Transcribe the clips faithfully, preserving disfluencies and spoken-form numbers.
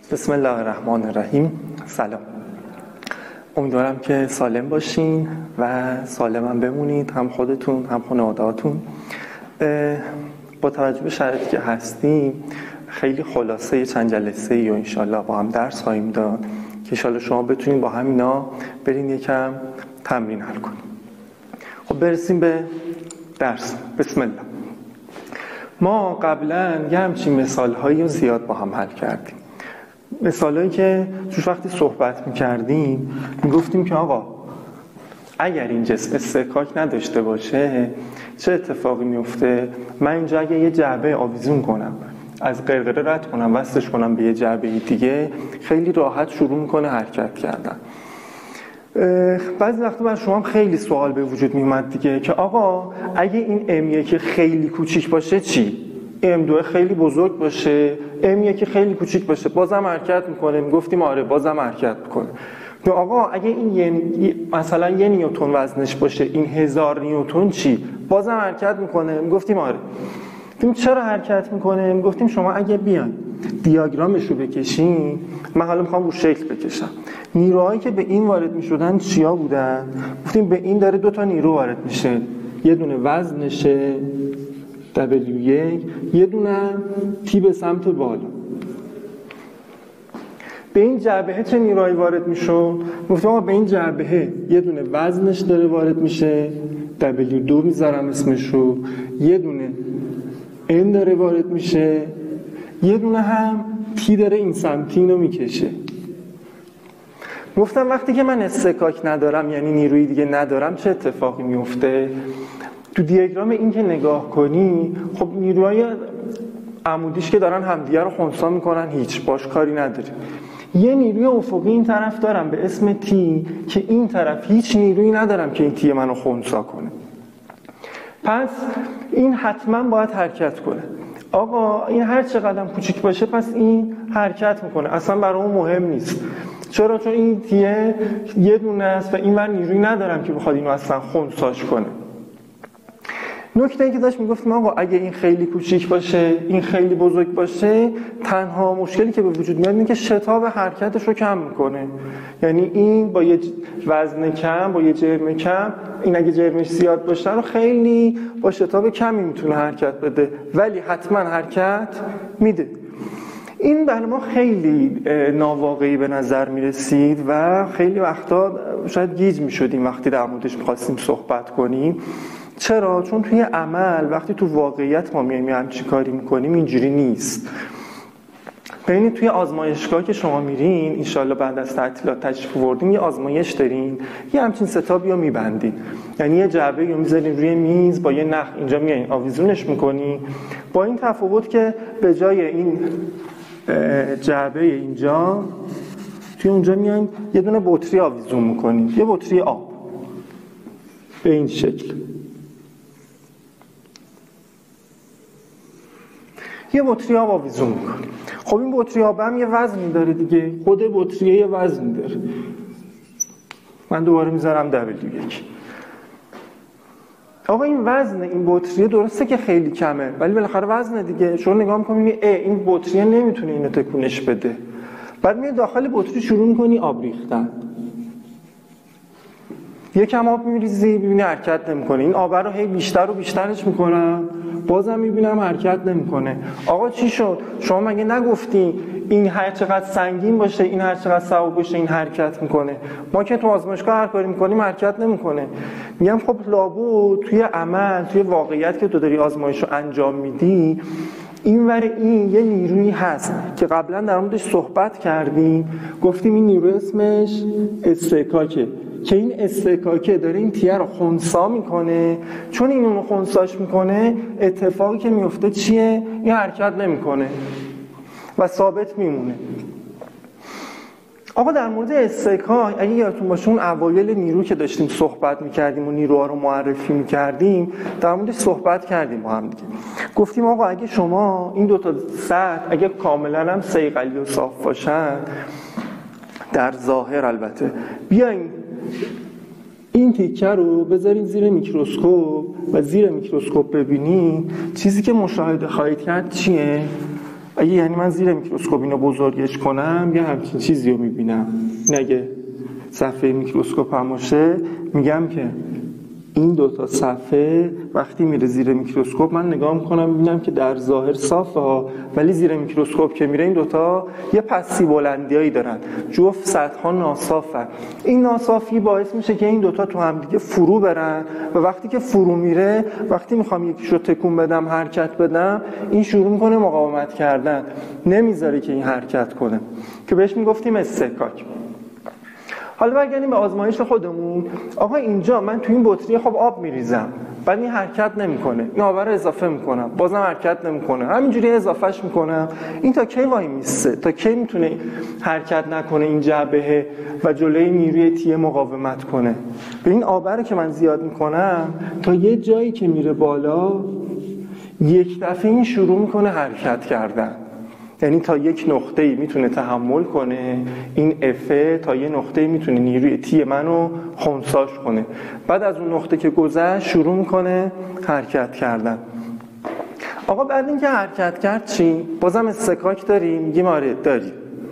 بسم الله الرحمن الرحیم. سلام، امیدوارم که سالم باشین و سالم هم بمونید، هم خودتون هم خانواده‌هاتون. با توجه به شرایطی که هستیم خیلی خلاصه چند جلسه‌ای و انشالله با هم درس خواهیم داد که انشالله شما بتونید با همینا برین یکم تمرین حل کنید. خب برسیم به درس. بسم الله. ما قبلا یه همچین مثال‌هایی رو زیاد با هم حل کردیم. مثالایی که توش وقتی صحبت می‌کردیم میگفتیم که آقا اگر این جسم استحکاک نداشته باشه چه اتفاقی میفته؟ من اینجا اگه یه جعبه آویزون کنم، از قرقره رد کنم، وصلش کنم به یه جعبه دیگه، خیلی راحت شروع میکنه حرکت کردن. بعضی وقتا بر شما هم خیلی سوال به وجود میومد دیگه که آقا اگه این ام یک خیلی کوچیک باشه چی؟ ام دو خیلی بزرگ باشه، ام یک خیلی کوچیک باشه، بازم حرکت میکنه. میگفتیم آره بازم حرکت میکنه. تو آقا اگه این یه مثلا یه نیوتن وزنش باشه، این هزار نیوتن چی؟ بازم حرکت میکنه. میگفتیم آره. گفتیم چرا حرکت میکنه؟ میگفتیم شما اگه بیان دیاگرامش رو بکشین، من حالا میخوام رو شکل بکشم. نیروهایی که به این وارد میشدن چیا بودن؟ گفتیم به این داره دو تا نیرو وارد میشه، یه دونه وزنشه دبلیو یک، یه دونه تی به سمت بالا. به این جعبه چه نیروهایی وارد میشه؟ گفتم آقا به این جعبه یه دونه وزنش داره وارد میشه، دبلیو دو میذارم اسمشو، یه دونه ان داره وارد میشه، یه دونه هم تی داره این سمتی اینو میکشه. گفتم وقتی که من استحکاک ندارم، یعنی نیروی دیگه ندارم، چه اتفاقی میفته؟ تو دیاگرام این که نگاه کنی، خب نیروهای عمودیش که دارن همدیگه رو خنثی میکنن، هیچ باش کاری نداریم. یه نیروی افقی این طرف دارم به اسم تی که این طرف هیچ نیرویی ندارم که این تی منو خنثی کنه. پس این حتما باید حرکت کنه. آقا این هر چقدر کوچیک باشه پس این حرکت میکنه، اصلا برای اون مهم نیست. چرا؟ چون این تیه یه دونه است و این ور نیرویی ندارم که بخواد اینو اصلا خنثیش کنه. نکته ای که داشت میگفتم آقا اگه این خیلی کوچیک باشه، این خیلی بزرگ باشه، تنها مشکلی که به وجود میاد اینه که شتاب حرکتش رو کم میکنه. یعنی این با یه وزن کم، با یه جرم کم، این اگه جرمش زیاد باشه رو خیلی با شتاب کمی میتونه حرکت بده، ولی حتما حرکت میده. این برای ما خیلی ناواقعی به نظر میرسید و خیلی وقتا شاید گیج میشدیم وقتی در موردش میخواستیم صحبت کنیم. چرا؟ چون توی عمل وقتی تو واقعیت ما میایم همچین کاری میکنیم اینجوری نیست. ببینید توی آزمایشگاه که شما میرین، انشالله بعد از تعطیلات تشریف آوردین، یه آزمایش دارین، یه همچین ستابی رو میبندین، یعنی یه جعبه رو میذارین روی میز با یه نخ اینجا میایین آویزونش میکنین، با این تفاوت که به جای این جعبه اینجا توی اونجا میایین یه دونه بطری آویزون میکنین، یه بطری آب به این شکل. یه بطری آب آویزون میکنیم. خب این بطری آب هم یه وزنی داره دیگه، خود بطری یه وزنی داره. من دوباره میذارم دبلیو یک. آقا این وزن این بطری درسته که خیلی کمه، ولی بالاخره وزنه دیگه. شما نگاه میکنی ای این بطری نمیتونه اینو تکونش بده. بعد میای داخل بطری شروع میکنی آب ریختن. یکم آب میریزی ببینی حرکت نمیکنه، این آب رو هی بیشتر و بیشترش میکنم، بازم میبینم حرکت نمیکنه. آقا چی شد؟ شما مگه نگفتی این هر چقدر سنگین باشه، این هر چقدر سبک باشه این حرکت میکنه؟ ما که تو آزمایشگاه هر کاری میکنیم حرکت نمیکنه. میگم خب لابد توی عمل، توی واقعیت که تو داری آزمایش رو انجام میدی، این ور این یه نیرویی هست که قبلا در موردش صحبت کردیم، گفتیم این نیروی اسمش استحکاکه که این استحکاکه داره این تیه رو خنثی میکنه. چون این اونو خنثیش میکنه، اتفاقی که میفته چیه؟ این حرکت نمیکنه و ثابت میمونه. آقا در مورد استحکاک اگه یادتون باشه اون اوایل نیرو که داشتیم صحبت میکردیم و نیروها رو معرفی میکردیم، در موردش صحبت کردیم با هم دیگه. گفتیم آقا اگه شما این دوتا سطح اگه کاملا هم صیقلی و صاف باشن، در ظاهر البته، بیاین این تیکه رو بذارین زیر میکروسکوپ و زیر میکروسکوپ ببینین، چیزی که مشاهده خواهید کرد چیه؟ اگه یعنی من زیر میکروسکوپ اینو بزرگش کنم یه همچین چیزی رو میبینم. نگه صفحه میکروسکوپ هم باشه میگم که این دوتا صفحه وقتی میره زیر میکروسکوپ من نگاه میکنم میبینم که در ظاهر صافه ها، ولی زیر میکروسکوپ که میره این دوتا یه پسی بلندیایی دارن، جفت سطح‌ها ناصافن. این ناصافی باعث میشه که این دوتا تو هم دیگه فرو برن و وقتی که فرو میره، وقتی میخوام یکیشو تکون بدم حرکت بدم، این شروع میکنه مقاومت کردن، نمیذاره که این حرکت کنه، که بهش میگفتیم استحکاک. حالا برگردیم به آزمایش خودمون. آقا اینجا من تو این بطری خب آب میریزم، بعد این حرکت نمیکنه، این آب رو اضافه میکنم، بازم حرکت نمیکنه، همینجوری اضافهش میکنم. این تا کی وای میسته؟ تا کی میتونه حرکت نکنه این جعبه و جلوی نیروی تیه مقاومت کنه؟ به این آب رو که من زیاد میکنم تا یه جایی که میره بالا، یک دفعه این شروع میکنه حرکت کردن. یعنی تا یک نقطه‌ای میتونه تحمل کنه این افه، تا یه نقطه‌ای میتونه نیروی تی منو خنثاش کنه. بعد از اون نقطه که گذشت شروع میکنه حرکت کردن. آقا بعد اینکه حرکت کرد چی؟ بازم استکاک داریم؟ میگیم آره داریم،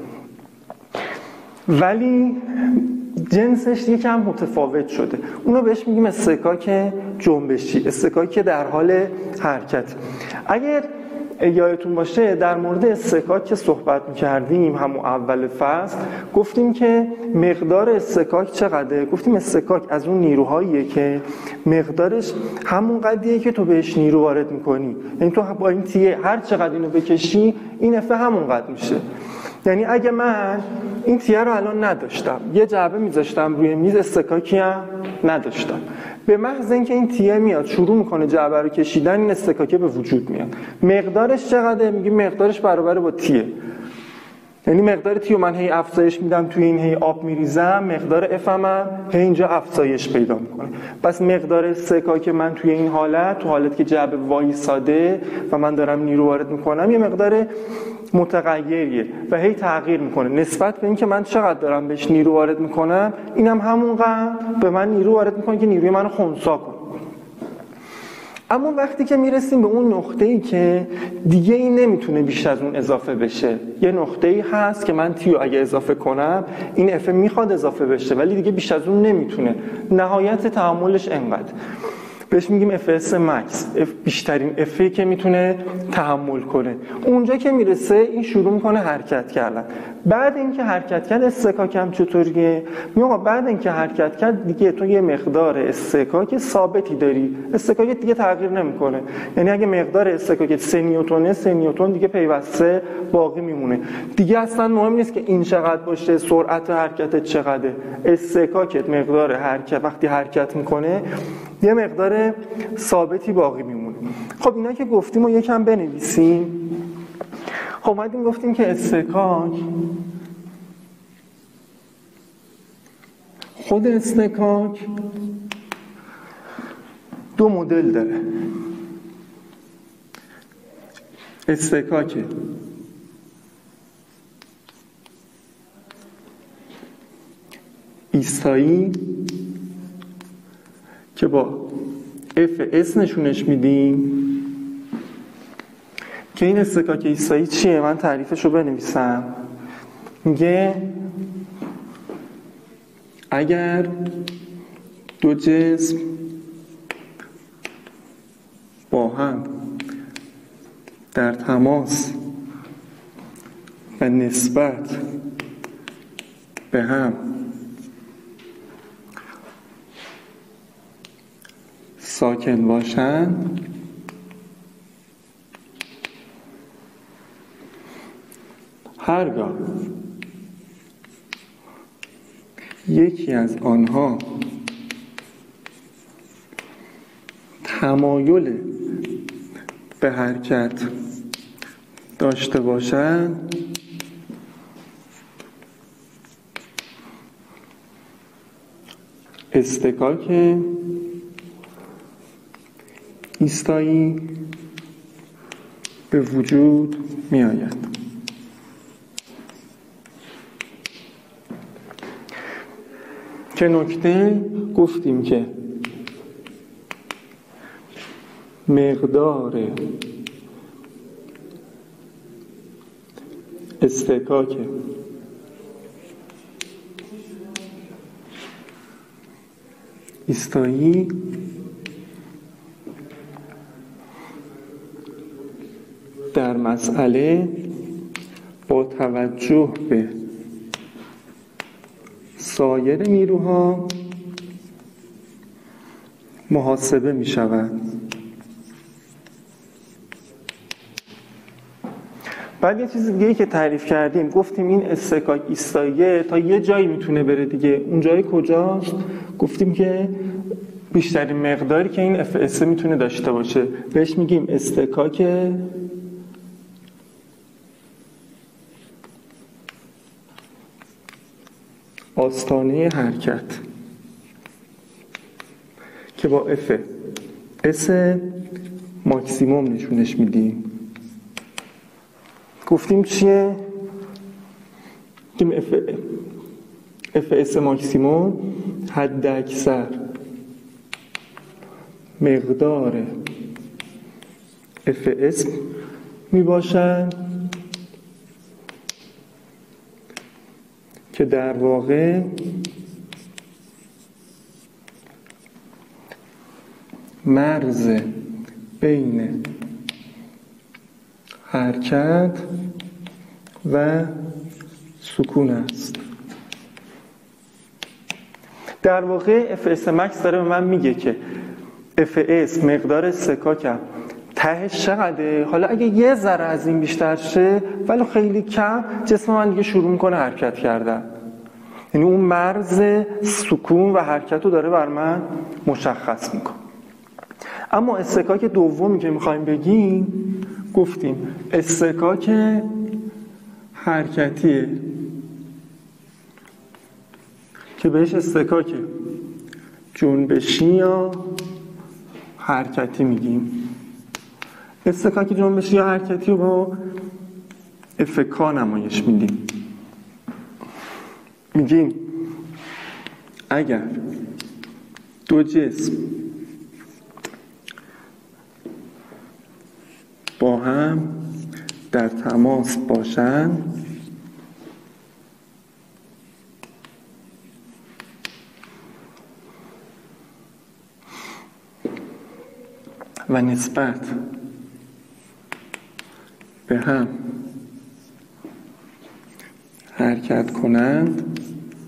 ولی جنسش یکم متفاوت شده. اونو بهش میگیم استکاک جنبشی، استکاک در حال حرکت. اگر یادتون باشه در مورد استکاک که صحبت می‌کردیم همون اول فصل، گفتیم که مقدار استکاک چقدره؟ گفتیم استکاک از اون نیروهاییه که مقدارش همون قدریه که تو بهش نیرو وارد می‌کنی. یعنی تو با این تیه هر چقدر اینو بکشی این افه همون قد میشه. یعنی اگه من این تیه رو الان نداشتم، یه جعبه میذاشتم روی میز، استکاکی هم نداشتم، به محض اینکه این تیه میاد شروع میکنه جعبه رو کشیدن، این استکاکه به وجود میاد. مقدارش چقدره؟ میگیم مقدارش برابر با تیه. یعنی مقدار تیو من هی افزایش میدم توی این، هی آب میریزم، مقدار اف هم هی اینجا افزایش پیدا میکنه. پس مقدار استکاک من توی این حالت، تو حالت که جعبه وایساده و من دارم نیرو وارد میکنم، یه مقدار متغیریه و هی تغییر میکنه نسبت به اینکه من چقدر دارم بهش نیرو وارد میکنم. اینم همونقدر به من نیرو وارد میکنه که نیروی منو خنثی کنه. اما وقتی که میرسیم به اون نقطه‌ای که دیگه این نمیتونه بیش از اون اضافه بشه، یه نقطه‌ای هست که من تیو اگه اضافه کنم این اف میخواد اضافه بشه ولی دیگه بیش از اون نمیتونه، نهایت تحملش انقدر، بهش میگیم اف اس مکس، بیشترین افی که میتونه تحمل کنه. اونجا که میرسه این شروع میکنه حرکت کردن. بعد اینکه حرکت کرد استکاک هم چطوریه؟ میگم بعد اینکه حرکت کرد دیگه تو یه مقدار استکاک ثابتی داری، استکاک دیگه تغییر نمیکنه. یعنی اگه مقدار استکاک سه نیوتونه، سه نیوتن دیگه پیوسته باقی میمونه. دیگه اصلا مهم نیست که این چقدر باشه، سرعت حرکت چقدره، استکاکت مقدار حرکت وقتی حرکت میکنه یه مقدار ثابتی باقی میمونه. خب اینا که گفتیم و یکم بنویسیم. خب اومدیم گفتیم که استکاک، خود استکاک دو مدل داره. استکاک ایستایی که با اف اس نشونش میدیم، که این استکاک ایستایی چیه؟ من تعریفش رو بنویسم. میگه اگر دو جسم با هم در تماس و نسبت به هم ساکن باشن، هرگاه یکی از آنها تمایل به حرکت داشته باشند استکاک ایستایی به وجود می آید. که نکته گفتیم که مقدار استکاک ایستایی در مسئله با توجه به سایر نیروها محاسبه می شود. بعد یه چیز دیگه ای که تعریف کردیم، گفتیم این استکاک ایستاییه تا یه جایی میتونه بره دیگه. اون جای کجاست؟ گفتیم که بیشترین مقداری که این اف اس میتونه داشته باشه بهش میگیم استکاک آستانه حرکت که با اف اس ماکسیموم نشونش میدیم. گفتیم چیه؟ گفتیم اف اف اس ماکسیموم حد اکثر مقدار اف اس می باشد که در واقع مرز بین حرکت و سکون است. در واقع اف اس مکس داره به من میگه که اف اس مقدار استکاکم تهش چقدره. حالا اگه یه ذره از این بیشتر شه ولی خیلی کم، جسم من دیگه شروع میکنه حرکت کردن. یعنی اون مرز سکون و حرکت رو داره بر من مشخص میکنه. اما استکاک دومی که میخوایم بگیم، گفتیم استکاک حرکتیه که بهش استکاک جنبشی یا حرکتی میگیم. استکاک جنبشی یا حرکتی رو با افکا نمایش میدیم. میگیم اگر دو جسم با هم در تماس باشند و نسبت به هم حرکت کنند،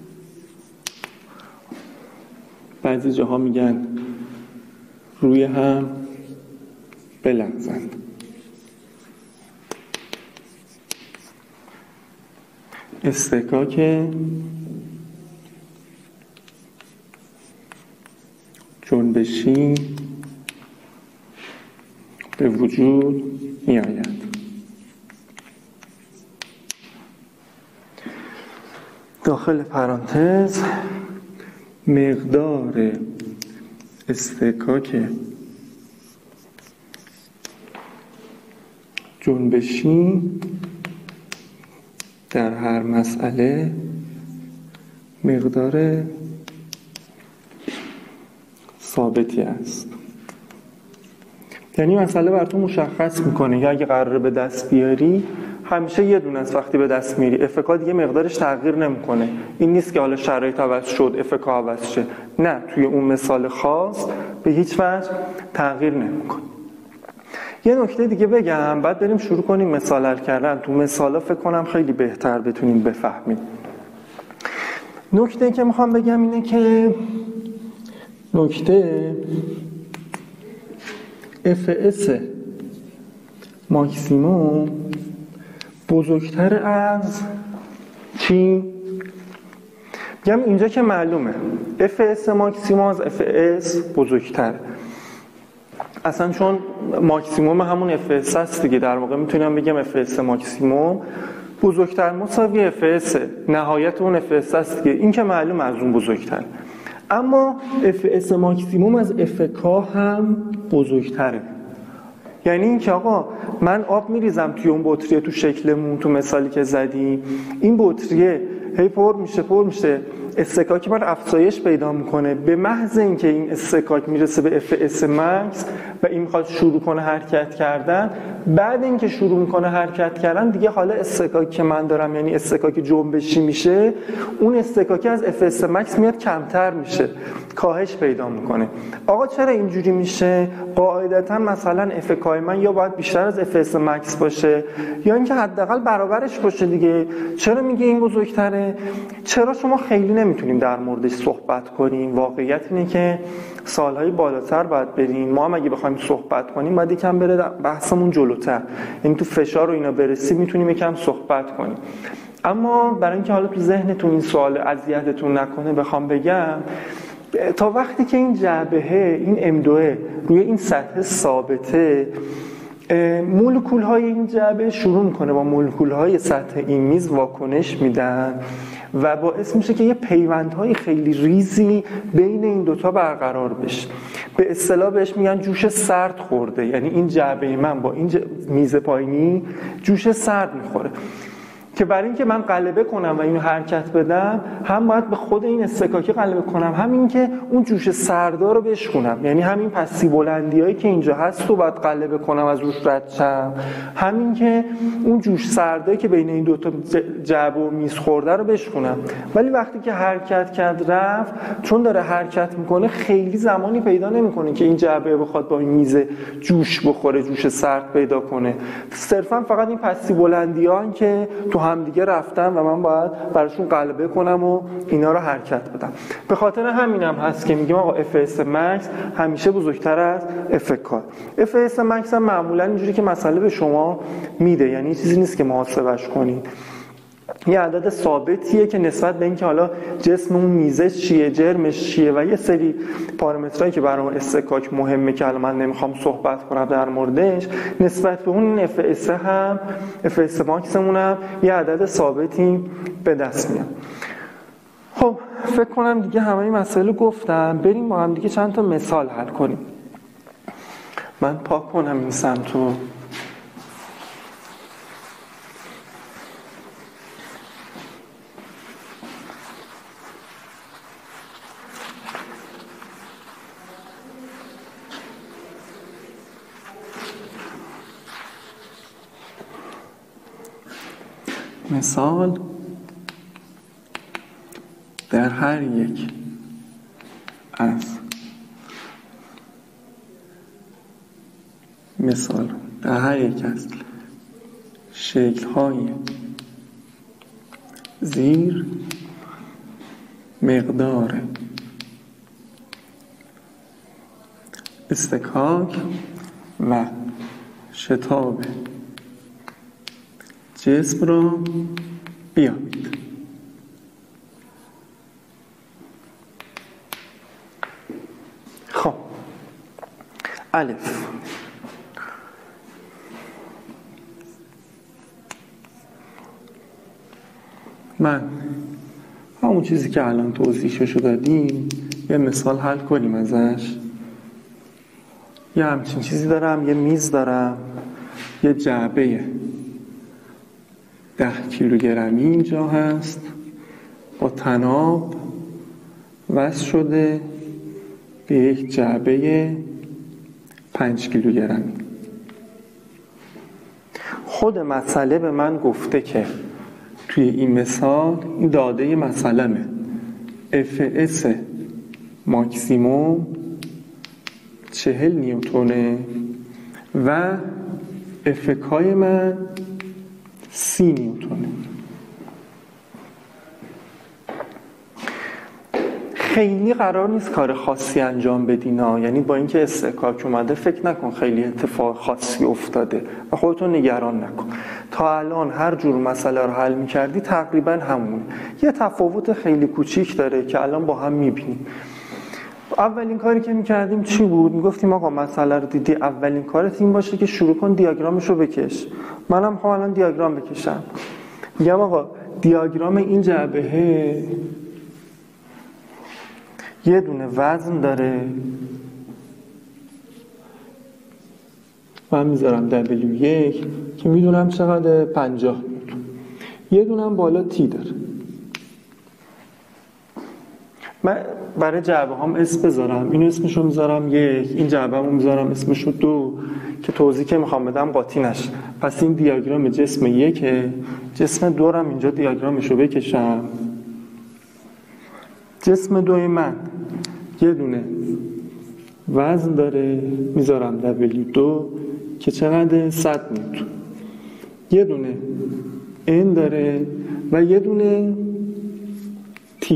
بعضی جاها میگن روی هم بلغزند. استکاک جنبشی به وجود می آید. داخل پرانتز مقدار استکاک جنبشی در هر مسئله مقدار ثابتی است. یعنی مسئله براتون مشخص میکنه که اگه قراره به دست بیاری همیشه یه دونه است. وقتی به دست میاری افکا دیگه مقدارش تغییر نمیکنه. این نیست که حالا شرایط عوض شد افکا عوض شه، نه، توی اون مثال خاص به هیچ وجه تغییر نمیکنه. یه نکته دیگه بگم بعد بریم شروع کنیم مثال حل کردن. تو مثالا فکر کنم خیلی بهتر بتونیم بفهمیم. نکته که میخوام بگم اینه که نکته اف اس ماکسیموم بزرگتر از چی؟ میگم اینجا که معلومه اف اس ماکسیموم از اف اس بزرگتر، اصلا چون ماکسیموم همون اف اس است دیگه. در واقع میتونم بگم اف اس ماکسیموم بزرگتر مساوی اف اس نهایت اون اف اس است دیگه. این که معلومه از اون بزرگتر. اما اف اس ماکسیموم از اف کا هم بزرگتره. یعنی این که آقا من آب میریزم توی اون بطریه تو شکلمون تو مثالی که زدیم، این بطریه هی پر میشه پر میشه استکاک من افزایش پیدا میکنه. به محض اینکه این استکاک میرسه به اف اس مکس و این میخواد شروع کنه حرکت کردن، بعد اینکه شروع میکنه حرکت کردن دیگه حالا استکاکی که من دارم، یعنی استکاکی جنبشی میشه، اون استکاکی از اف اس مکس میاد کمتر میشه، کاهش پیدا میکنه. آقا چرا اینجوری میشه؟ قاعدتا مثلا اف کای من یا باید بیشتر از اف اس مکس باشه یا اینکه حداقل برابرش باشه دیگه. چرا میگه این بزرگتره؟ چرا شما خیلی نمیتونیم در موردش صحبت کنیم. واقعیت اینه که سالهای بالاتر باید بریم. ما هم اگه بخوایم صحبت کنیم باید یکم بره بحثمون جلوتر، یعنی تو فشار و اینا برسیم میتونیم یکم صحبت کنیم. اما برای اینکه حالا تو ذهنتون این سوال اذیتتون نکنه بخوام بگم، تا وقتی که این جعبه، این ام دو روی این سطح ثابته، مولکول های این جعبه شروع میکنه با مولکول های سطح این میز واکنش میدن و باعث میشه که یه پیوندهای خیلی ریزی بین این دوتا برقرار بشه. به اصطلاح بهش میگن جوش سرد خورده، یعنی این جعبه من با این میز پایینی جوش سرد میخوره که برای اینکه من غلبه کنم و اینو حرکت بدم، هم باید به خود این استکاکی غلبه کنم، همین که اون جوش سردا رو بشکنم، یعنی همین پستی بلندیایی که اینجا هست رو باید غلبه کنم، از روش رد شم، همین که اون جوش سردایی که بین این دو تا جعبه و میز خورده رو بشکنم. ولی وقتی که حرکت کرد رفت، چون داره حرکت میکنه خیلی زمانی پیدا نمیکنه که این جعبه بخواد با این میز جوش بخوره، جوش سرد پیدا کنه. صرفا فقط این پستی بلندیان که تو هم دیگه رفتن و من باید براشون غلبه کنم و اینا رو حرکت بدم. به خاطر همینم هست که میگیم آقا اف اس مکس همیشه بزرگتر از اف کار. اف اس مکس هم معمولا اینجوری که مسئله به شما میده، یعنی چیزی نیست که محاسبش کنید، یه عدد ثابتیه که نسبت به اینکه حالا جسم اون میزه چیه، جرمش چیه و یه سری پارامترایی که برای استکاک مهمه که الان من نمیخوام صحبت کنم در موردش، نسبت به اون اف اس هم اف اس ماکسمون هم یه عدد ثابتی به دست میاد. خب فکر کنم دیگه همه این مسائل گفتم، بریم با هم دیگه چند تا مثال حل کنیم. من پاک کنم این سمتو. مثال در هر یک از مثال در هر یک از شکل‌های زیر مقدار استکاک و شتاب جسم را بیابید. خب الف، من همون چیزی که الان توضیحشو دادیم یه مثال حل کنیم ازش. یه همچین چیزی دارم، یه میز دارم، یه جعبه ده کیلوگرمی اینجا هست با طناب وصل شده به یک جعبه پنج کیلوگرمی. خود مسئله به من گفته که توی این مثال این داده مسئله‌مه اف اس ماکسیموم چهل نیوتونه و اف کای من سی نیوتونه. خیلی قرار نیست کار خاصی انجام بدینا، یعنی با اینکه استکاک اومده فکر نکن خیلی اتفاق خاصی افتاده و خودتون نگران نکن. تا الان هر جور مسئله رو حل می‌کردی تقریبا همون. یه تفاوت خیلی کوچیک داره که الان با هم می‌بینیم. اولین کاری که می‌کردیم چی بود؟ میگفتیم آقا مسئله رو دیدی، اولین کارت این باشه که شروع کن دیاگرامش رو بکش. منم خب الان دیاگرام بکشم. میگم آقا دیاگرام این جعبه یه دونه وزن داره، من میذارم دبلیو یک که میدونم چقدر پنجاه نیوتن، یه دونه هم بالا تی داره. من برای جعبه هم اسم بذارم، اینو اسمشو میذارم یک، این جعبه هم میذارم اسمشو دو، که توضیح که میخوام بدم قاطی نشه. پس این دیاگرام جسم یکه، جسم دو رو اینجا دیاگرامشو بکشم. جسم دوی من یه دونه وزن داره، میذارم دبلیو دو که چقدر؟ صد نیوتن. یه دونه N داره و یه دونه T.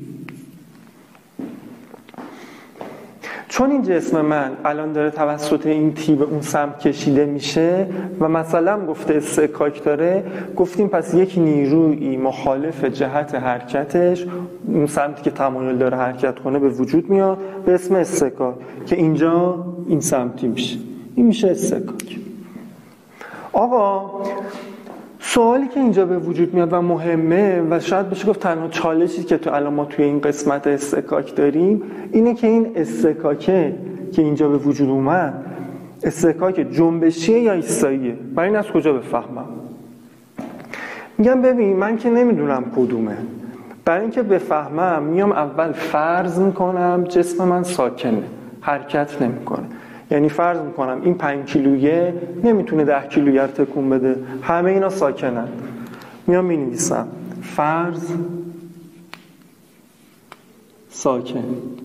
چون این جسم من الان داره توسط این تی به اون سمت کشیده میشه و مثلا گفته استکاک داره، گفتیم پس یک نیروی مخالف جهت حرکتش اون سمتی که تمایل داره حرکت کنه به وجود میاد به اسم استکاک، که اینجا این سمتی میشه، این میشه استکاک. آقا سوالی که اینجا به وجود میاد و مهمه و شاید بشه گفت تنها چالشی که تو الان ما توی این قسمت استکاک داریم اینه که این استکاکه که اینجا به وجود اومد استکاک جنبشیه یا ایستاییه؟ برای این از کجا بفهمم؟ میگم ببین من که نمیدونم کدومه، برای اینکه بفهمم میام اول فرض میکنم جسم من ساکنه، حرکت نمیکنه. یعنی فرض میکنم این پنج کیلویه نمیتونه ده کیلویه رو تکون بده، همه اینا ساکنن. میام مینویسم فرض ساکن.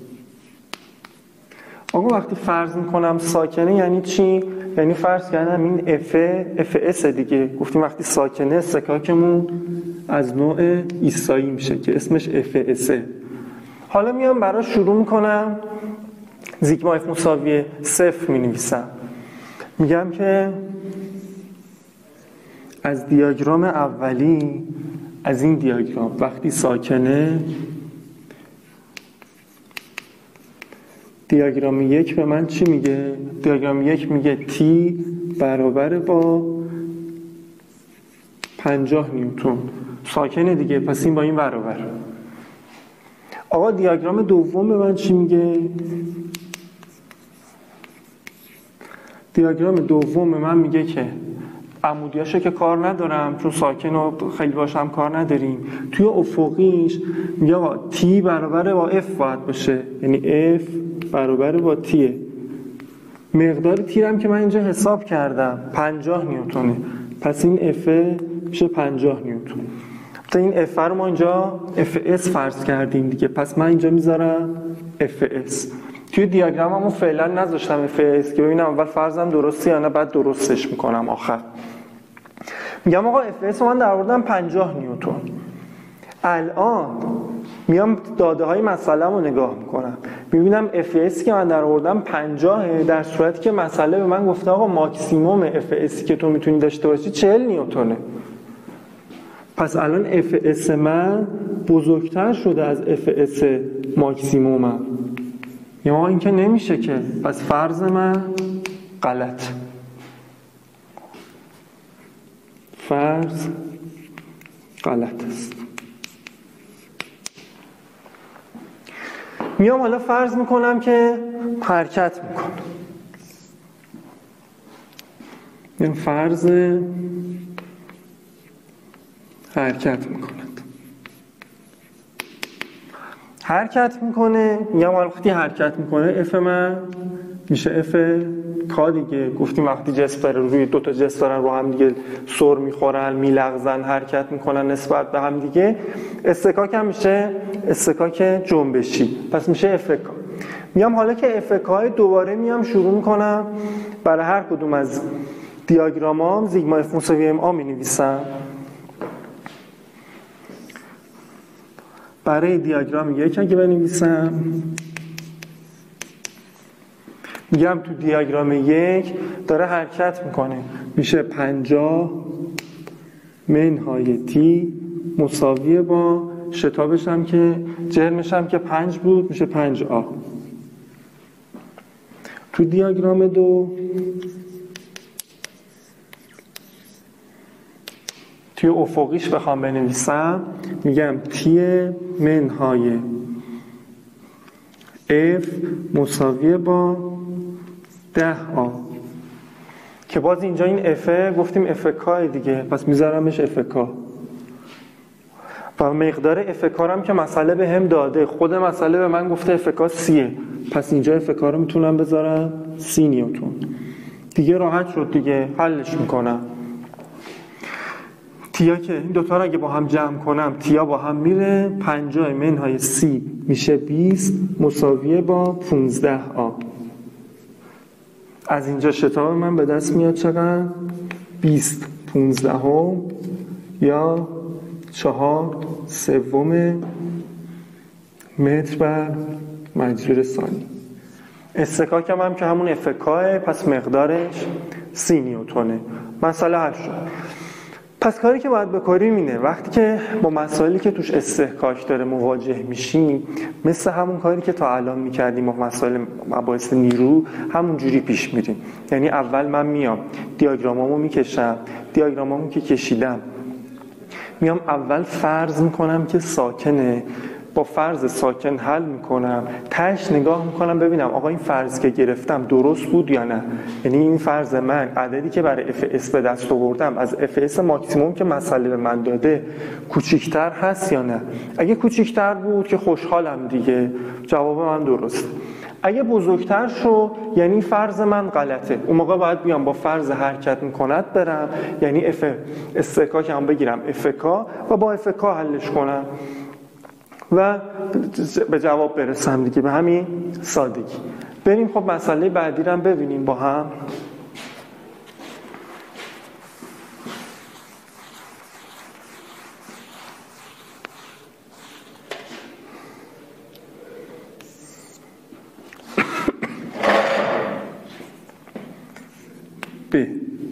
آقا وقتی فرض میکنم ساکنه یعنی چی؟ یعنی فرض کردم این اف اف اس دیگه، گفتیم وقتی ساکنه استکاکمون از نوع ایستایی میشه که اسمش اف اسه. حالا میام برای شروع میکنم زیگما اف مساوی صفر می نویسم. میگم که از دیاگرام اولی، از این دیاگرام وقتی ساکنه، دیاگرام یک به من چی میگه؟ دیاگرام یک میگه تی برابر با پنجاه نیوتن. ساکنه دیگه، پس این با این برابر. آقا دیاگرام دوم به من چی میگه؟ دیاگرام دوم من میگه که عمودیاشو که کار ندارم چون ساکن و خیلی باشم کار نداریم، توی افقیش میگه آقا تی برابر با اف باید باشه، یعنی اف برابر با تیه. مقدار تی هم که من اینجا حساب کردم پنجاه نیوتنه، پس این اف میشه پنجاه نیوتن. تا این اف رو ما اینجا اف اس فرض کردیم دیگه، پس من اینجا میذارم اف اس. توی دیاگراممو فعلا نذاشتم اف اس که ببینم اول فرضم درسته یا نه، بعد درستش میکنم آخر. میگم آقا اف اس من در آوردم پنجاه نیوتن. الان میام داده های مسئله رو نگاه میکنم، میبینم اف اس که من در آوردم پنجاه، در صورتی که مسئله به من گفته آقا ماکسیموم اف اس که تو میتونی داشته باشی چهل نیوتنه. پس الان اف اس من بزرگتر شده از اف اس ماکسیمومم. یا این که نمیشه که، پس فرض من غلط. فرض غلط است. میام حالا فرض میکنم که حرکت میکنم. میام فرض حرکت میکند. حرکت میکنه، میگم وقتی حرکت میکنه اف من میشه اف کا دیگه. گفتیم وقتی جسم داره روی دو تا جسم دارن رو هم دیگه سر میخورن، میلغزن، حرکت میکنن نسبت به هم دیگه، استکاک هم میشه استکاک جنبشی، پس میشه اف کا. میام حالا که اف کا دوباره میام شروع میکنم برای هر کدوم از دیاگرامام زیگما اف مساوی ام آ مینویسم. برای دیاگرام یک اگه بنویسم میگم تو دیاگرام یک داره حرکت میکنه، میشه پنجاه منهای تی مساویه با شتابش هم که جرمش هم که پنج بود میشه پنج آ. تو دیاگرام دو توی افقیش بخوام بنویسم میگم تی منهای اف مساویه با ده آ، که باز اینجا این اف گفتیم اف کا دیگه، پس میذارمش اف کا. و مقدار افکارم که مسئله به هم داده، خود مسئله به من گفته افکار سیه، پس اینجا افکار رو میتونم بذارم سی نیوتن. دیگه راحت شد دیگه، حلش میکنم. تیا که این دوتا رو اگه با هم جمع کنم تیا با هم میره، پنجاه منهای سی میشه بیست مساویه با پونزده آ. از اینجا شتاب من به دست میاد چقدر؟ بیست پونزده هم یا چهار سوم متر بر مجرور ثانی. استکاکم هم که همون افکاه، پس مقدارش سی نیوتونه. مسئله حل شد. پس کاری که باید بکنیم اینه وقتی که با مسائلی که توش استحکاک داره مواجه میشیم، مثل همون کاری که تا الان میکردیم با مسائل مباحث نیرو همون جوری پیش میریم. یعنی اول من میام دیاگرامامو میکشم، دیاگرامامو که کشیدم میام اول فرض میکنم که ساکنه، با فرض ساکن حل میکنم، تهش نگاه میکنم ببینم آقا این فرض که گرفتم درست بود یا نه. یعنی این فرض من عددی که برای اف اس به دست آوردم از اف اس ماکسیموم که مسئله به من داده کوچیکتر هست یا نه. اگه کوچیکتر بود که خوشحالم دیگه، جواب من درست. اگه بزرگتر شو یعنی فرض من غلطه، اون موقع باید بیام با فرض حرکت میکند برم، یعنی اف استکاک هم بگیرم افکا و با افکا حلش کنم و به جواب برسم دیگه، به همین سادگی. بریم خب مسئله بعدی رو هم ببینیم با هم. ب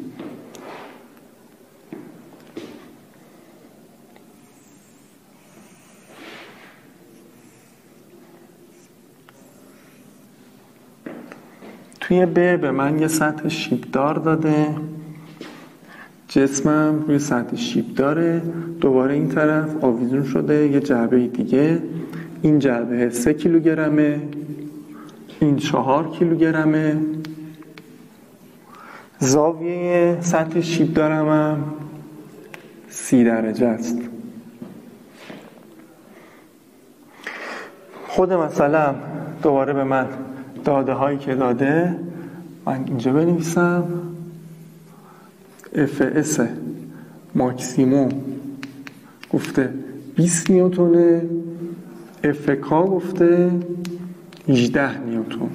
توی ب به من یه سطح شیبدار داده، جسمم روی سطح شیبداره، دوباره این طرف آویزون شده یه جعبه دیگه، این جعبه سه کیلوگرمه، این چهار کیلوگرمه، زاویه سطح شیبدارم هم سی درجه است. خود مثلا دوباره به من داده هایی که داده، من اینجا بنویسم اف اس ماکسیموم گفته بیست نیوتونه، اف کا گفته هجده نیوتن.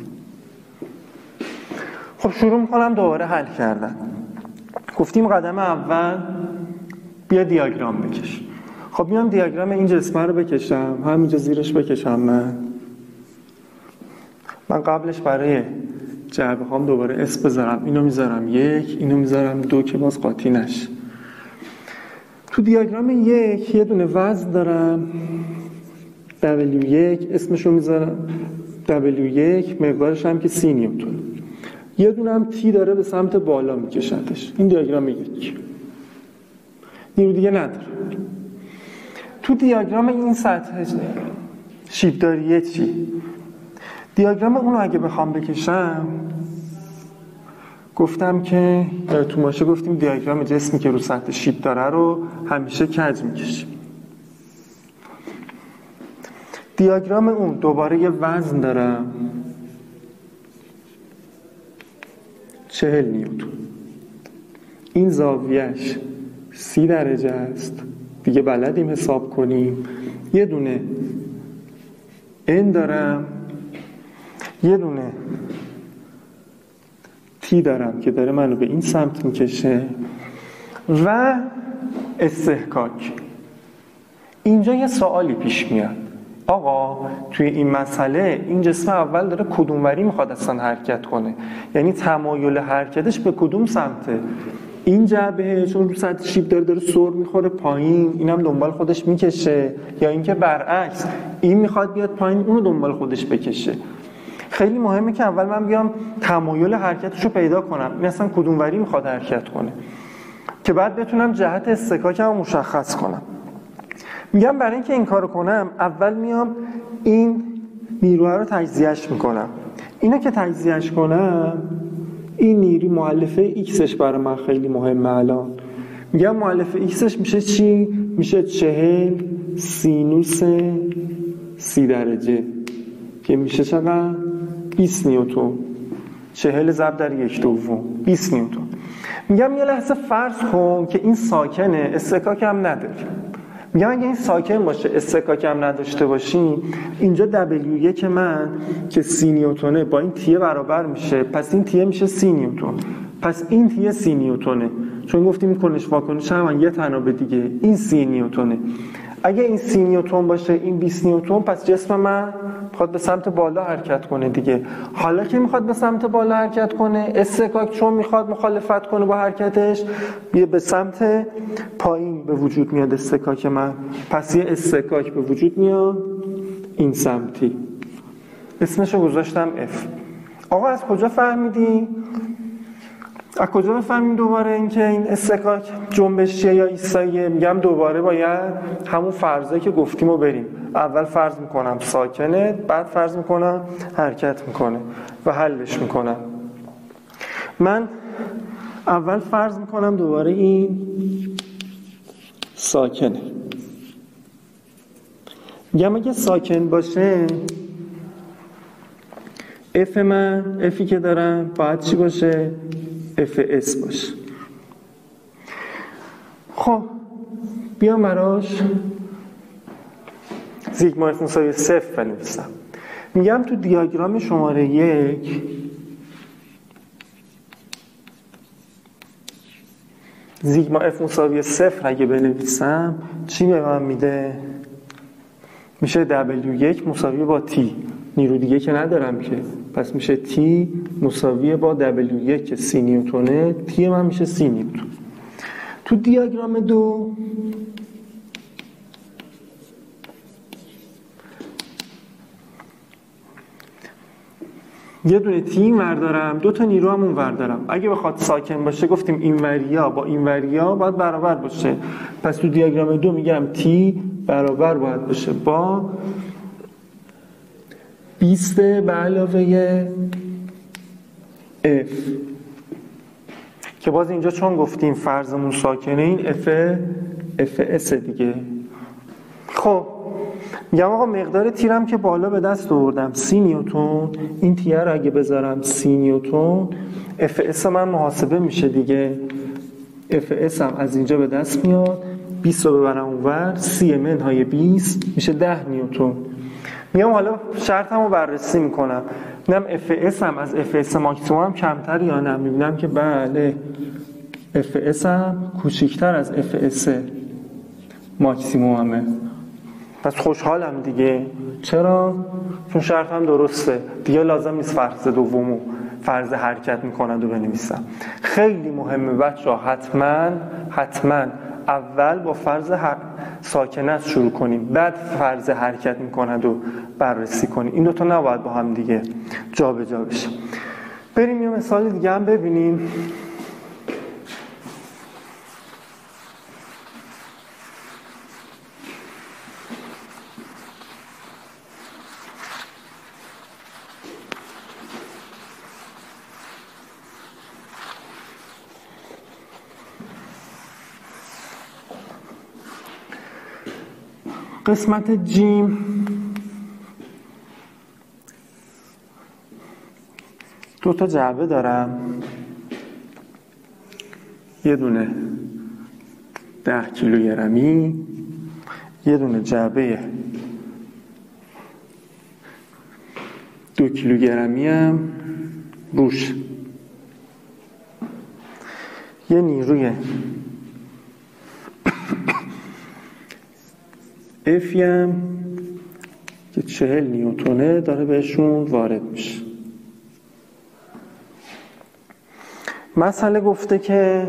خب شروع میکنم دوباره حل کردن. گفتیم قدم اول بیا دیاگرام بکش. خب میام دیاگرام این جسمه رو بکشم، همینجا زیرش بکشم. من من قبلش برای جعبه هام دوباره اس بذارم، اینو میذارم یک، اینو میذارم دو که باز قاطی نشه. تو دیاگرام یک یه دونه وزن دارم دبلیو یک، اسمشو میذارم دبلیو یک، مقدارش هم که سی نیوتن. یه دونه هم تی داره به سمت بالا میکشتش. این دیاگرام یک، نیرو دیگه نداره. تو دیاگرام این سطح شیبداریه چی؟ دیاگرام اونو اگه بخوام بکشم، گفتم که تو ماشه گفتیم دیاگرام جسمی که رو سطح شیب داره رو همیشه کج میکشیم. دیاگرام اون دوباره یه وزن دارم چهل نیوتن، این زاویهش سی درجه است دیگه، بلدیم حساب کنیم. یه دونه این دارم، یه دونه تی دارم که داره منو به این سمت میکشه و استحکاک. اینجا یه سوالی پیش میاد، آقا توی این مسئله این جسم اول داره کدوم وری میخواد اصلا حرکت کنه؟ یعنی تمایل حرکتش به کدوم سمته؟ این جعبه چون رو سطح شیب داره داره سر میخوره پایین، اینم دنبال خودش میکشه، یا اینکه برعکس این میخواد بیاد پایین اونو دنبال خودش بکشه؟ خیلی مهمه که اول من بیام تمایل حرکتشو پیدا کنم، این اصلا کدوم وری میخواد حرکت کنه، که بعد بتونم جهت استکاکم رو مشخص کنم. میگم برای اینکه این کارو کنم اول میام این نیروها رو تجزیهش میکنم. اینو که تجزیهش کنم، این نیروی مؤلفه ایکسش برای من خیلی مهمه. الان میگم مؤلفه ایکسش میشه چی؟ میشه چهل سینوس سی درجه که میشه چقدر؟ بیست نیوتن. چهل ضرب در یک دوم بیست نیوتن. میگم یه لحظه فرض کن که این ساکنه، اصطکاک هم نداره. میگم اگه این ساکن باشه اصطکاک هم نداشته باشیم، اینجا دبلیو یک من که سی نیوتنه با این تیه برابر میشه، پس این تیه میشه سی نیوتن، پس این تیه سی نیوتنه، چون گفتیم کنش واکنش هم یه تنابه دیگه، این سی نیوتنه. اگه این سی نیوتن باشه این بیست نیوتن، پس جسم من میخواد به سمت بالا حرکت کنه دیگه. حالا که میخواد به سمت بالا حرکت کنه، اصطکاک چون میخواد مخالفت کنه با حرکتش، یه به سمت پایین به وجود میاد اصطکاک من، پس یه اصطکاک به وجود میاد این سمتی، اسمشو گذاشتم F. آقا از کجا فهمیدی؟ از کجا بفهمیم دوباره اینکه این اصطکاک جنبشیه یا ایستاییه؟ میگم دوباره باید همون فرضایی که گفتیم رو بریم. اول فرض میکنم ساکنه، بعد فرض میکنم حرکت میکنه و حلش میکنم. من اول فرض میکنم دوباره این ساکنه. میگم اگه ساکن باشه F من، Fی که دارم باید چی باشه؟ اف اس باشه. خب بیام براش سیگما اف مساوی صفر بنویسم. میگم تو دیاگرام شماره یک سیگما اف مساوی صفر اگه بنویسم چی به من میده؟ میشه دبلیو یک مساوی با تی، نیرو دیگه که ندارم که، پس میشه تی مساوی با دبلیو یک که سی نیوتونه، تی من میشه سی نیوتن. تو دیاگرام دو یه دونه تی این ور دارم، دو تا نیرو هم اون ور دارم. اگه بخواد ساکن باشه گفتیم این وریا با این وریا باید برابر باشه، پس تو دیاگرام دو میگم تی برابر باید باشه با بیست به علاوه F که باز اینجا چون گفتیم فرضمون ساکنه این F اف اس دیگه. خب میگم آقا مقدار تیرم که بالا به دست آوردم سی نیوتن، این تیر رو اگه بذارم سی نیوتن اف اس من محاسبه میشه دیگه. اف اس هم از اینجا به دست میاد، بیست رو ببرم اونور، سی منهای بیست میشه ده نیوتن. میام حالا شرطم رو بررسی میکنم، میبینم اف اس هم از اف اس ماکسیموم هم کمتر یا نه، میبینم که بله اف اس هم کوچیکتر از اف اس ماکسیمومه، پس خوشحالم دیگه. چرا؟ چون شرطم درسته دیگه، لازم نیست فرض دومو فرض حرکت میکنند و بنویسم. خیلی مهمه بچه‌ها، حتما حتما اول با فرض هر... ساکنه شروع کنیم، بعد فرض حرکت میکند و بررسی کنیم. این دوتا نباید با هم دیگه جا به جا بشه. بریم یه مثال دیگه هم ببینیم. قسمت جیم دو تا جعبه دارم، یه دونه ده کیلوگرمی، یه دونه جعبه دو کیلوگرمی هم روش، یه نیروی افی هم که چهل نیوتونه داره بهشون وارد میشه. مسئله گفته که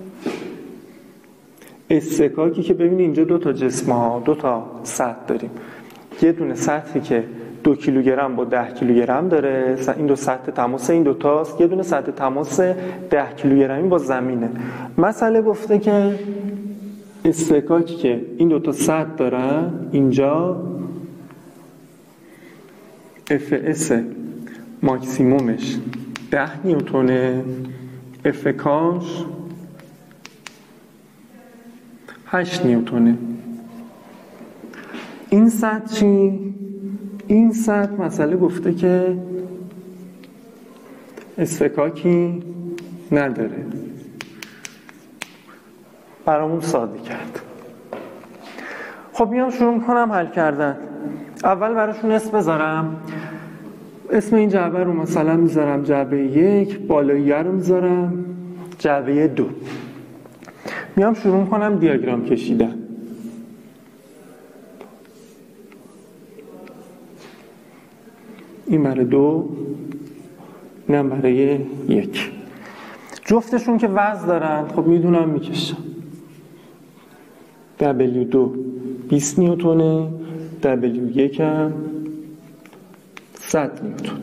اصطکاکی که ببینید اینجا دو تا جسم ها، دو تا سطح داریم، یه دونه سطحی که دو کیلوگرم با ده کیلوگرم داره، این دو سطح تماس این دو تاست، یه دونه سطح تماس ده کیلوگرمی با زمینه. مسئله گفته که اصطکاکی که این دو تا سطح دارن اینجا اف اس ماکسیمومش ده نیوتونه، اف کاش هشت نیوتونه. این سطح چی؟ این سطح مسئله گفته که اصطکاکی نداره، برامون ساده کرد. خب میام شروع میکنم حل کردن. اول براشون اسم بذارم. اسم این جعبه رو مثلا میذارم جعبه یک، بالاییه رو میذارم جعبه دو. میام شروع میکنم دیاگرام کشیدن. این برای دو، اینم برای یک. جفتشون که وزن دارن خب میدونم میکشم. دبلیو دو بیست نیوتونه، دبلیو یک هم صد نیوتن.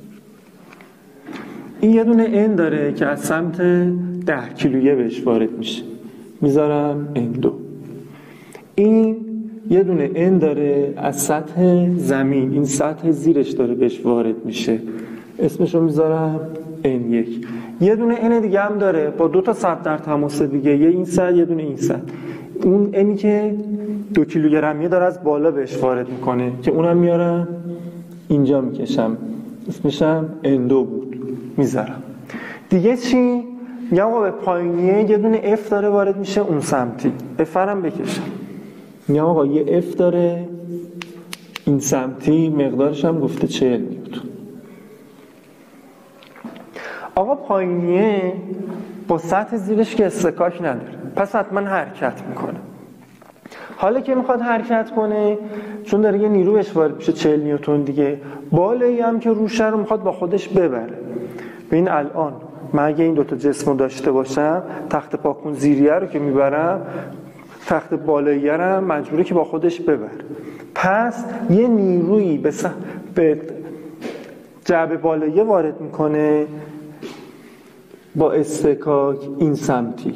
این یه دونه ان داره که از سمت ده کیلویه بهش وارد میشه، میذارم ان دو. این یه دونه ان داره از سطح زمین، این سطح زیرش داره بهش وارد میشه، اسمشو میذارم ان یک. یه دونه ان دیگه هم داره با دو تا سطح در تماس دیگه، یه این سطح یه دونه این سطح. اون انی که دو کیلوگرمیه داره از بالا بهش وارد میکنه که اونم میارم اینجا میکشم، اسمشم ان دو بود، میذارم. دیگه چی؟ میگم آقا به پایینیه یه دونه اف داره وارد میشه اون سمتی، اف هم بکشم. میگم آقا یه اف داره این سمتی، مقدارش هم گفته چهل نیوتن. آقا پایینیه با سطح زیرش که اصطکاک نداره، پس حتما حرکت میکنه. حالا که میخواد حرکت کنه، چون داره یه نیرو بهش وارد میشه چهل نیوتن دیگه، بالایی هم که روشه رو میخواد با خودش ببره. ببین الان من اگه این دوتا جسم رو داشته باشم، تخت پاکون زیریه رو که میبرم، تخت بالاییه رو مجبوره که با خودش ببره. پس یه نیرویی به, س... به جعبه بالاییه وارد میکنه با اصطکاک این سمتی.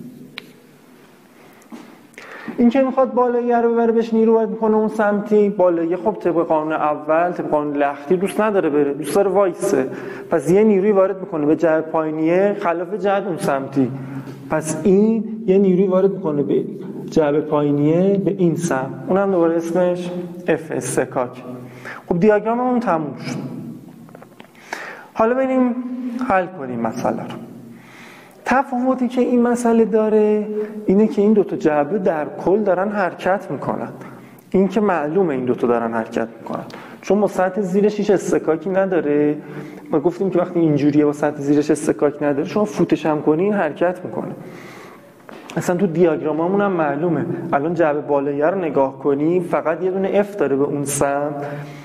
این که میخواد بالاییه رو ببره بهش نیرو وارد میکنه اون سمتی، بالاییه خب طبق قانون اول، طبق قانون لختی دوست نداره بره، دوست داره وایسه. پس یه نیروی وارد میکنه به جهت پایینیه خلاف جهت اون سمتی. پس این یه نیروی وارد میکنه به جهت پایینیه به این سمت، اونم دوباره اسمش اف اصطکاک. خب دیاگراممون تموم شد. حالا بریم حل کنیم مسئله رو. تفاوتی که این مسئله داره اینه که این دوتا جعبه در کل دارن حرکت میکنن. این که معلومه این دوتا دارن حرکت میکنن، چون با سطح زیرش هیچ اصطکاکی نداره. ما گفتیم که وقتی اینجوریه با سطح زیرش اصطکاک نداره، شما فوتش هم کنی این حرکت میکنه. اصلا تو دیاگراممون هم معلومه. الان جعبه بالاییه رو نگاه کنی، فقط یه دونه اف داره به اون سمت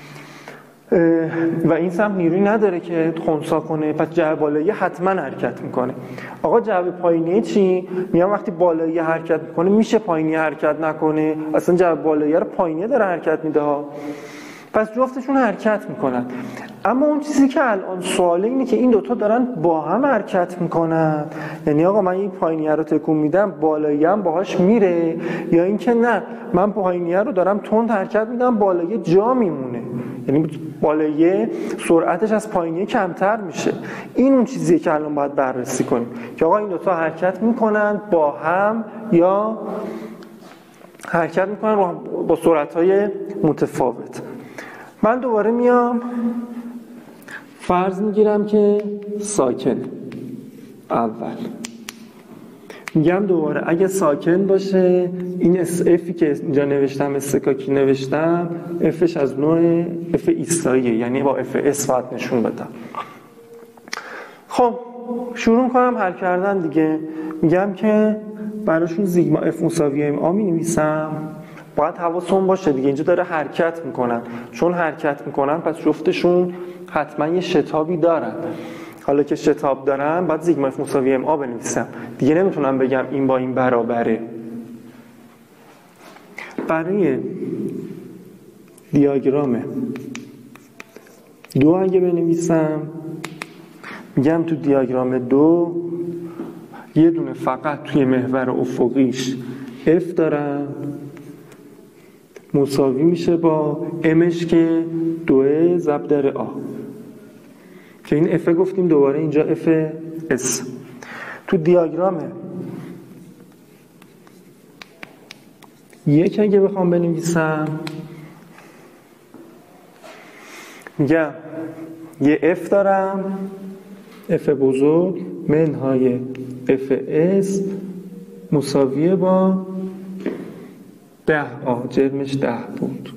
و این سمت نیروی نداره که خنثی کنه، پس جعبه بالاییه حتما حرکت میکنه. آقا جعبه پایینیه چی؟ میگم وقتی بالاییه حرکت میکنه میشه پایینیه حرکت نکنه؟ اصلا جعبه بالاییه رو پایینیه داره حرکت میده ها. پس جفتشون حرکت میکنن. اما اون چیزی که الان سواله اینه که این دوتا دارن با هم حرکت میکنن، یعنی آقا من این پایینیه رو تکون میدم بالاییه هم باهاش میره، یا اینکه نه من پایینیه رو دارم تند حرکت میدم بالاییه جا میمونه، یعنی بالاییه سرعتش از پایینیه کمتر میشه. این اون چیزیه که الان باید بررسی کنیم که آقا این دوتا حرکت میکنن با هم یا حرکت میکنن با سرعت‌های متفاوت. من دوباره میام فرض میگیرم که ساکن اول، میگم دوباره اگه ساکن باشه این افی که اینجا نوشتم اصطکاکی نوشتم افش از نوع اف ایستاییه، یعنی با اف اس باید نشون بدم. خب شروع کنم حل کردن دیگه. میگم که براشون زیگما اف مساوی ام آ می نویسم. باید حواسون باشه دیگه اینجا داره حرکت میکنن، چون حرکت میکنن پس جفتشون حتما یه شتابی دارن. حالا که شتاب دارن باید زیگما اف مساوی ام آ بنویسم دیگه، نمیتونم بگم این با این برابره. برای دیاگرام دو اگه بنویسم میگم تو دیاگرام دو یه دونه فقط توی محور افقیش F دارم مساوی میشه با امش که دوه ضرب در آ، که این اف گفتیم دوباره اینجا اف اس. تو دیاگرام یک اگه بخوام بنویسم میگم یه اف دارم، اف بزرگ منهای اف اس مساویه با ده آ، جرمش ده بود.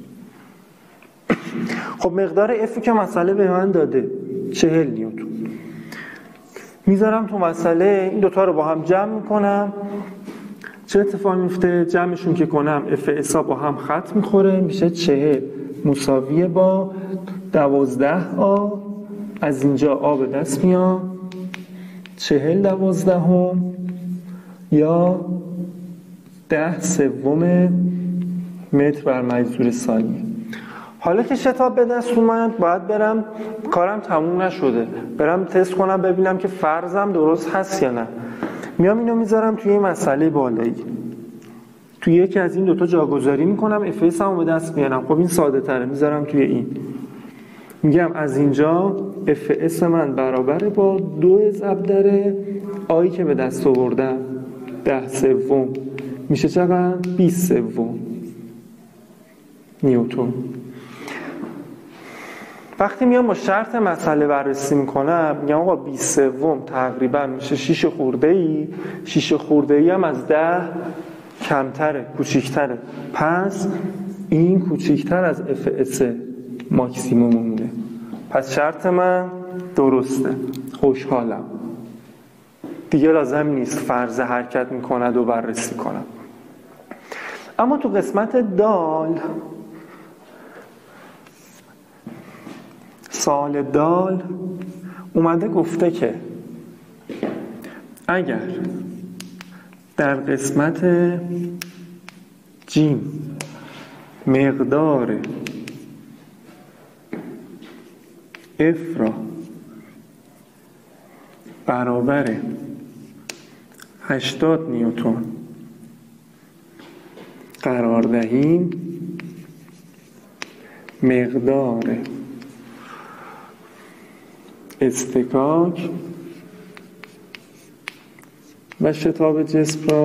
خب مقدار افی که مسئله به من داده چهل نیوتن، میذارم تو مسئله، این دوتا رو با هم جمع میکنم. چه اتفاقی میفته؟ جمعشون که کنم اف اسا با هم خط میخوره، میشه چهل مساویه با دوازده آ. از اینجا آ به دست میاد، چهل دوازده هم یا ده سوم متر بر مجذور ثانیه. حالا که شتاب به دست اومد باید برم، کارم تموم نشده، برم تست کنم ببینم که فرضم درست هست یا نه. میام اینو میذارم توی این مسئله بالایی، توی یکی از این دوتا جاگذاری میکنم، اف اس هم به دست میارم. خب این ساده تره، میذارم توی این، میگم از اینجا اف اس من برابره با دو ضرب در آیی که به دست آوردم، ده سوم میشه چقدر؟ بیست سوم نیوتن. وقتی میام با شرط مسئله بررسی میکنم، میگم آقا بیست سوم تقریبا میشه شش خورده ای، شش خورده ای هم از ده کمتره، کوچیکتره، پس این کوچیکتر از اف اس ماکسیموم مونده، پس شرط من درسته. خوشحالم دیگه، لازم نیست فرض حرکت میکند و بررسی کنم. اما تو قسمت دال، سوال دال اومده گفته که اگر در قسمت جیم مقدار اف را برابر هشتاد نیوتن قرار دهیم، مقدار اصطکاک و شتاب جسم را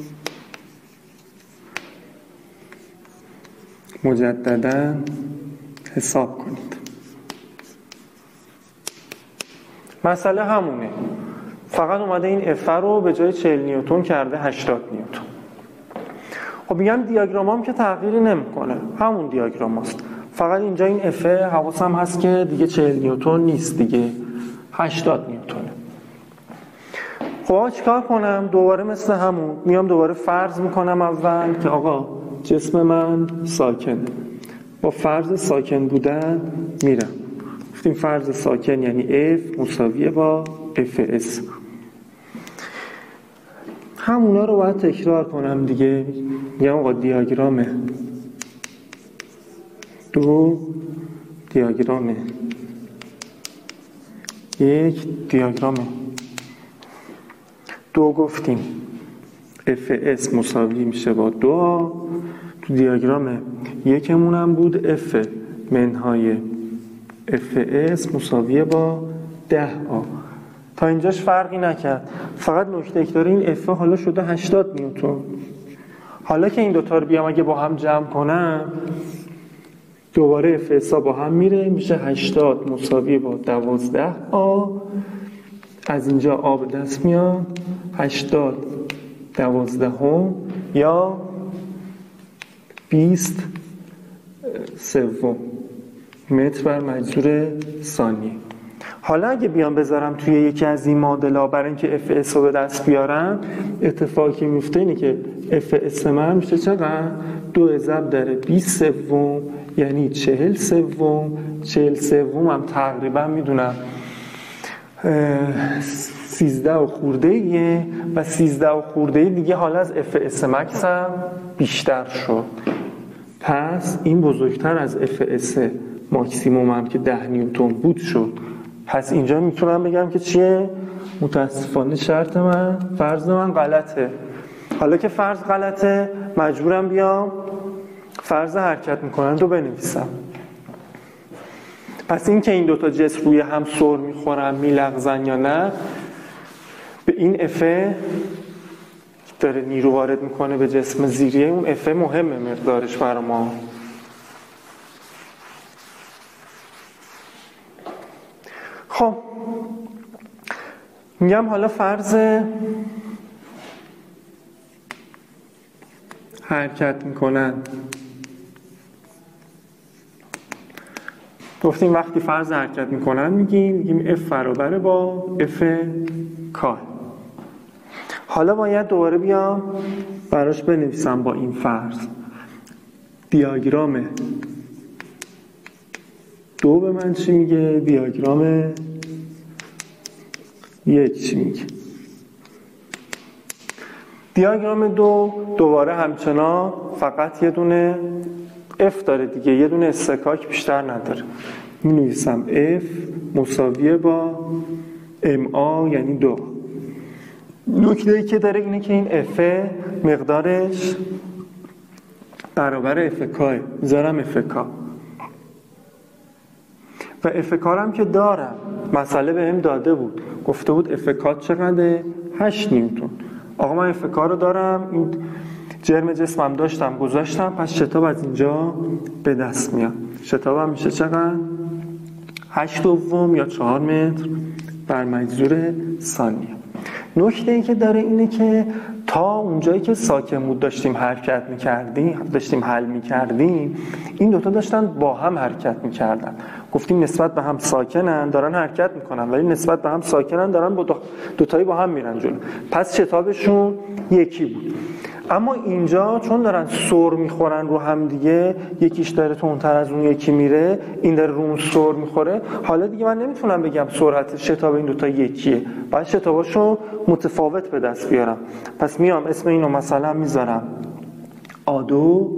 مجددا حساب کنید. مسئله همونه، فقط اومده این اف رو به جای چهل نیوتن کرده هشتاد نیوتن. خب میگم دیاگرامام که تغییری نمیکنه، همون دیاگرام هست، فقط اینجا این اف حواسم هست که دیگه چهل نیوتن نیست، دیگه هشتاد نیوتنه. خب چیکار کنم؟ دوباره مثل همون میام دوباره فرض میکنم اول که آقا جسم من ساکنه، با فرض ساکن بودن میرم. گفتیم فرض ساکن یعنی F مساویه با اف اس. همونا رو باید تکرار کنم دیگه. میگم آقا دیاگرام دو، دیاگرام یک، دیاگرام دو گفتیم اف اس مساوی میشه با دو. تو دیاگرام یکمون هم بود اف منهای اف اس مساویه با ده آ. تا اینجاش فرقی نکرد، فقط نکته که داره این اف حالا شده هشتاد نیوتن. حالا که این دوتا رو بیام اگه با هم جمع کنم، دوباره اف اس با هم میره، میشه هشتاد مساوی با دوازده آ. از اینجا آ به دست میاد، هشتاد دوازده هم یا بیست سوم متر بر مجذور ثانیه. حالا اگه بیام بذارم توی یکی از این معادل‌ها برای اینکه اف اس رو به دست بیارم، اتفاقی میفته اینه که اف اس من میشه چقدر؟ دو ضرب در بیست سوم یعنی چهل سوم. چهل سوم هم تقریبا میدونم سیزده و خورده ایه و سیزده و خورده ای دیگه حالا از اف اس مکس هم بیشتر شد، پس این بزرگتر از اف اس ماکسیموم هم که ده نیوتن بود شد. پس اینجا میتونم بگم که چیه؟ متاسفانه شرط من، فرض من غلطه. حالا که فرض غلطه مجبورم بیام فرض حرکت میکنند رو بنویسم. پس این که این دوتا جسم روی هم سر میخورن میلغزن یا نه، به این افه داره نیرو وارد میکنه به جسم زیریه، اون افه مهمه مقدارش برای ما. خب میگم حالا فرض حرکت میکنن. گفتیم وقتی فرض حرکت میکنن میگیم میگیم F برابره با F کال. حالا باید دوباره بیام براش بنویسم با این فرض دیاگرام دو به من چی میگه، دیاگرام یک چی میگه. دیاگرام دو دوباره همچنان فقط یه دونه F داره دیگه، یه دونه استکاک بیشتر نداره. می نویسم F مساویه با ام آ یعنی دو. نکته‌ای که داره اینه که این F مقدارش برابر F کاه، میذارم F کا و F کا هم که دارم، مسئله به هم داده بود، گفته بود F کا چقدره؟ هشت نیوتن. آقا من F کا رو دارم، این جرم جسمم داشتم گذاشتم، پس شتاب از اینجا به دست میاد. شتابم میشه چقدر؟ هشت دوم یا چهار متر بر مجذور ثانیه. نکته ای که داره اینه که تا اونجایی که ساکن بود داشتیم حرکت میکردیم، داشتیم حل میکردیم، این دوتا داشتن با هم حرکت میکردن. گفتیم نسبت به هم ساکنن دارن حرکت میکنن، ولی نسبت به هم ساکنن دارن با دوتایی با هم میرن جلو، پس شتابشون یکی بود. اما اینجا چون دارن سر میخورن رو هم دیگه، یکیش داره تندتر از اون یکی میره، این داره رو اون سر میخوره، حالا دیگه من نمیتونم بگم سرعت شتاب این دوتا یکیه، باید شتاباشو متفاوت به دست بیارم. پس میام اسم اینو مثلا میذارم آ دو،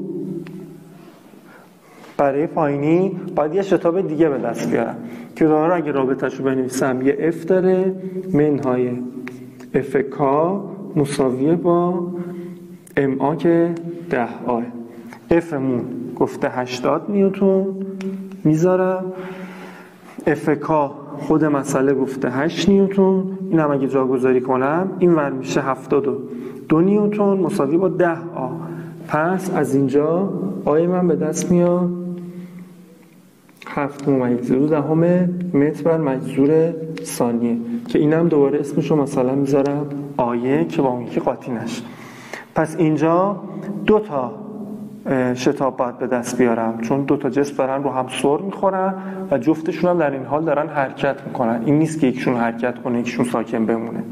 برای پایینی باید یه شتاب دیگه به دست بیارم که داره اگه رابطه‌شو بنویسم یه F داره منهای F کا مساویه با ام آ که ده آه. F مون گفته هشتاد نیوتن میذارم، F کا خود مسئله گفته هشت نیوتن، این هم اگه جا گذاری کنم این ور میشه هفتاد و دو نیوتن مساوی با ده آ. پس از اینجا آی من به دست میاد هفت ممیز دهم متر بر مجذور ثانیه که اینم دوباره اسمشو مثلا میذارم آیه که با اون یکی قاطی نشه. پس اینجا دو تا شتاب باید به دست بیارم، چون دو تا جسم دارن رو هم سر میخورن و جفتشون هم در این حال دارن حرکت میکنن. این نیست که یکشون حرکت کنه یکشون ساکن بمونه.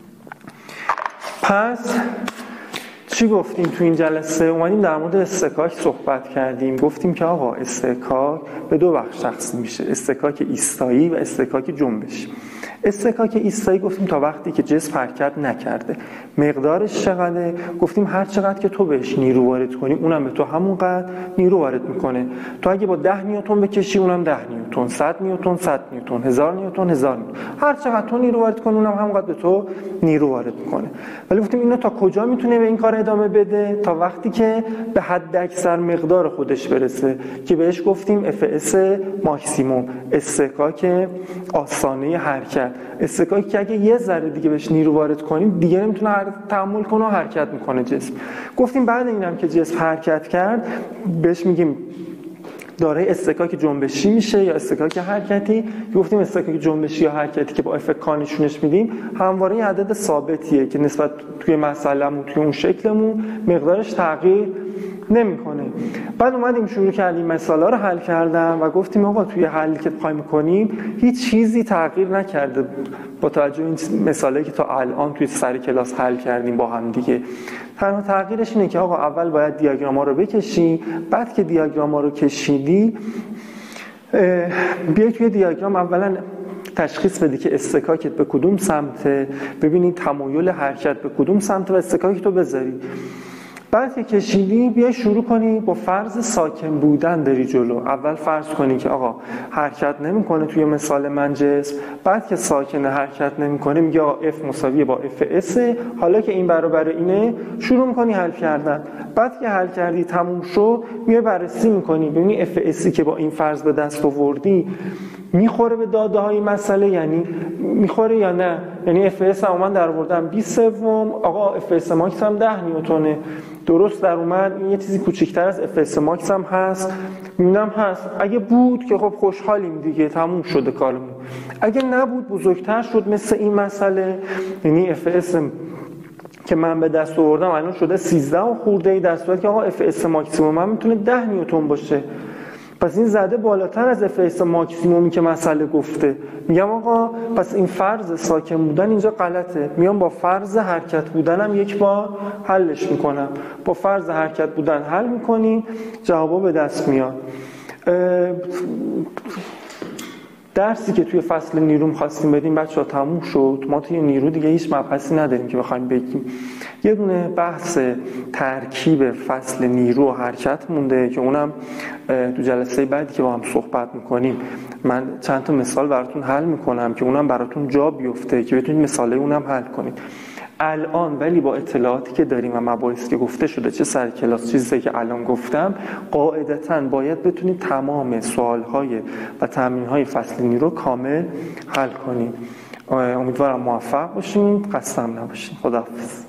پس چی گفتیم تو این جلسه؟ اومدیم در مورد استکاک صحبت کردیم. گفتیم که آقا استکاک به دو بخش تقسیم میشه، استکاک ایستایی و استکاک جنبشی. استکاک ایستایی گفتیم تا وقتی که جسم حرکت نکرده. مقدارش چقدره؟ گفتیم هر چقدر که تو بهش نیرو وارد کنی اونم به تو همونقدر نیرو وارد میکنه. تو اگه با ده نیوتن بکشی اونم ده نیوتن، صد نیوتن صد نیوتن، هزار نیوتن هزار نیوتن، هر چقدر تو نیرو وارد کنی اونم همونقدر به تو نیرو وارد میکنه. ولی گفتیم اینو تا کجا میتونه به این کار ادامه بده؟ تا وقتی که به حد اکثر مقدار خودش برسه که بهش گفتیم اف اس ماکسیموم، استکاک آستانه حرکت. استکاکی که اگه یه ذره دیگه بهش نیرو وارد کنیم دیگه نمیتونه تحمل کنه و حرکت میکنه جسم. گفتیم بعد اینم که جسم حرکت کرد بهش میگیم داره استکاک جنبشی میشه یا استکاک حرکتی. گفتیم استکاک جنبشی یا حرکتی که با اف کا نشونش میدیم همواره یه عدد ثابتیه که نسبت توی مسئله‌مون توی اون شکلمون مقدارش تغییر نمیکنه. بعد اومدیم شروع کردیم مسائل رو حل کردن و گفتیم آقا توی حلی که پای میکنیم هیچ چیزی تغییر نکرده با توجه به این مسائلی که تا الان توی سر کلاس حل کردیم با هم دیگه. تنها تغییرش اینه که آقا اول باید دیاگراما رو بکشی، بعد که دیاگراما رو کشیدی بیای توی دیاگرام اولا تشخیص بدی که استکاکت به کدوم سمته، ببینی تمایل حرکت به کدوم سمته و استکاکت رو بذاری. بعد که کشیدی بیای شروع کنی با فرض ساکن بودن داری جلو. اول فرض کنی که آقا حرکت نمیکنه توی مثال من جسم، بعد که ساکن حرکت نمیکنه میگه آقا F مساویه با اف اس. حالا که این برابر اینه شروع میکنی حل کردن. بعد که حل کردی تموم شد میای بررسی میکنی ببینی اف اس که با این فرض به دست آوردی میخوره به داده های مسئله، یعنی میخوره یا نه، یعنی اف اس هم من در آوردم بیست سوم، آقا اف اس ماکس هم ده نیوتنه، درست در اومد. این یه چیزی کوچیک‌تر از اف اس ماکس هم هست، میبینم هست. اگه بود که خب خوشحالیم دیگه، تموم شده کارمون. اگه نبود بزرگتر شد مثل این مسئله، یعنی اف اس که من به دست آوردم الان شده سیزده و خورده ای، در صورتی که آقا اف اس ماکسیموم من میتونه ده نیوتن باشه. پس این زده بالاتر از اف اس ماکسیمومی که مسئله گفته. میگم آقا پس این فرض ساکن بودن اینجا غلطه، میام با فرض حرکت بودنم یک بار حلش میکنم. با فرض حرکت بودن حل میکنیم، جوابا به دست میاد. درسی که توی فصل نیرو خواستیم بدیم بچه‌ها تموم شد. ما توی نیرو دیگه هیچ مبحثی نداریم که بخوایم بگیم. یه دونه بحث ترکیب فصل نیرو و حرکت مونده که اونم تو جلسه بعدی که با هم صحبت میکنیم من چند تا مثال براتون حل میکنم که اونم براتون جا بیفته که بتونید مثاله اونم حل کنید. الان ولی با اطلاعاتی که داریم و مباحثی که گفته شده، چه سر کلاس چیزی که الان گفتم، قاعدتاً باید بتونید تمام سوالهای و تمرینهای فصل نیرو کامل حل کنید. امیدوارم موفق باشین، خسته‌ام نباشین. خداحافظ.